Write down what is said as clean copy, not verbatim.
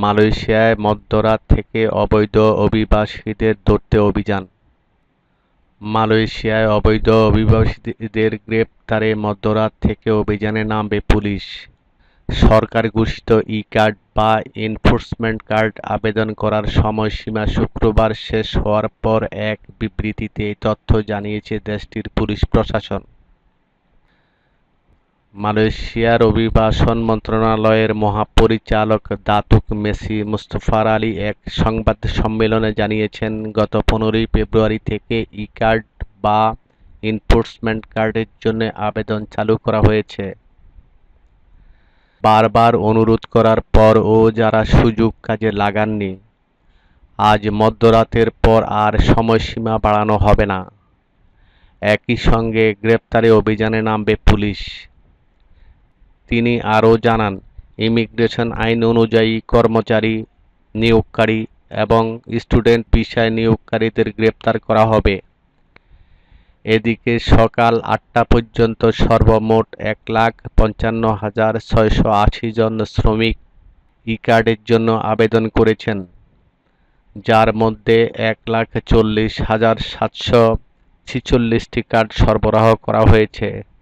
মালয়েশিয়ায় মধ্যরাত থেকে অবৈধ অভিবাসীদের ধরতে অভিযান। মালয়েশিয়ায় অবৈধ অভিবাসীদের গ্রেপ্তারে মধ্যরাত থেকে অভিযানে নামবে পুলিশ। সরকার ঘোষিত ই-কার্ড বা এনফোর্সমেন্ট কার্ড আবেদন করার সময়সীমা শুক্রবার শেষ হওয়ার পর এক বিবৃতিতে এই তথ্য জানিয়েছে দেশটির পুলিশ প্রশাসন। মালয়েশিয়ার অভিবাসন মন্ত্রণালয়ের মহাপরিচালক দাতুক মেসি মুস্তফার আলী এক সংবাদ সম্মেলনে জানিয়েছেন, গত 15 ফেব্রুয়ারি থেকে ই-কার্ড বা এনফোর্সমেন্ট কার্ডের জন্য আবেদন চালু করা হয়েছে। বারবার অনুরোধ করার পরও যারা সুযোগ কাজে লাগাননি, আজ মধ্যরাতের পর আর সময়সীমা বাড়ানো হবে না। একই সঙ্গে গ্রেপ্তারি অভিযানে নামবে পুলিশ। তিনি আরও জানান, ইমিগ্রেশন আইন অনুযায়ী কর্মচারী, নিয়োগকারী এবং স্টুডেন্ট ভিসায় নিয়োগকারীদের গ্রেপ্তার করা হবে। এদিকে সকাল 8টা পর্যন্ত সর্বমোট 1,55,680 জন শ্রমিক ই-কার্ডের জন্য আবেদন করেছেন, যার মধ্যে 1,40,746টি কার্ড সরবরাহ করা হয়েছে।